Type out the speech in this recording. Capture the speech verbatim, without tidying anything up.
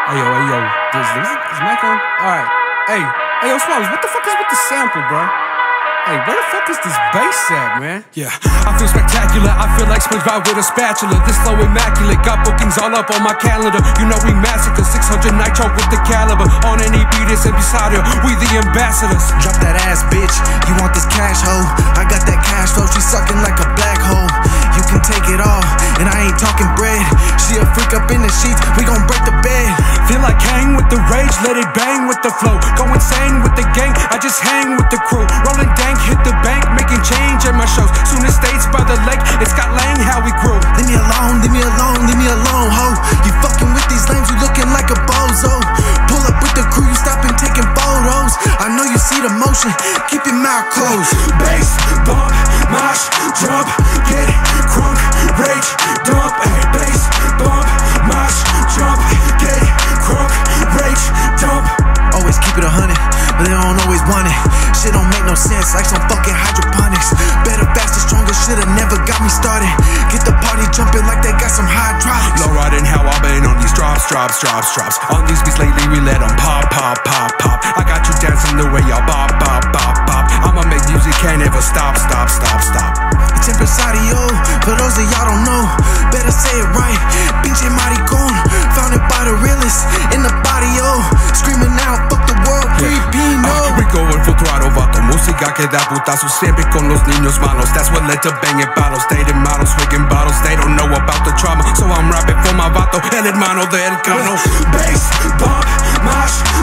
Hey yo, hey yo, is, is, is mic on? Alright. Hey, hey yo, Swamii, what the fuck is with the sample, bro? Hey, where the fuck is this bass at, man? Yeah, I feel spectacular, I feel like Spongebob with a spatula. This flow immaculate, got bookings all up on my calendar. You know we massacre, six hundred nitro with the caliber. On any beat, it's Empresario, we the ambassadors. Drop that ass, bitch, you want this cash, hoe? I got that cash flow, she sucking like a black hole. You can take it all, and I ain't talking bread. She a freak up in the sheets, we gon' break the bed. Feel like hang with the rage, let it bang with the flow. Go insane with the gang, I just hang with the crew. Rolling dank, hit the bank, making change at my shows. Soon as states by the lake, it's got lang how we grew. Leave me alone, leave me alone, leave me alone, ho. You fucking with these lames, you looking like a bozo. Pull up with the crew, you stopping taking photos. I know you see the motion, keep your mouth closed. Bass, bump, mosh, jump, get crunk, rage, dump. Ay, bass, bump, mosh, jump, get crunk, rage, dump. Always keep it a hundred, but they don't always want it. Shit don't make no sense, like some fucking hydroponics. Better, faster, stronger, shoulda never got me started. Get the party jumping like they got some hydraulics. Low riding how I've been on these drops, drops, drops, drops. On these beats lately we let them pop, pop, pop, pop. I got you dancing the way y'all bop, bop, bop, bop. I'ma make music, can't ever stop, stop, stop, stop. It's Empresario, for those of y'all don't know, better say it right. Pinche maricon, founded by the realest in the barrio. Screaming out, fuck the world, Filipino. Uh, we going full throttle, vato. Música que da putazo, siempre con los niños malos. That's what led to banging bottles, dating models, wigging bottles. They don't know about the trauma, so I'm rapping for my vato, el hermano del Cano. Bass, bump, mosh,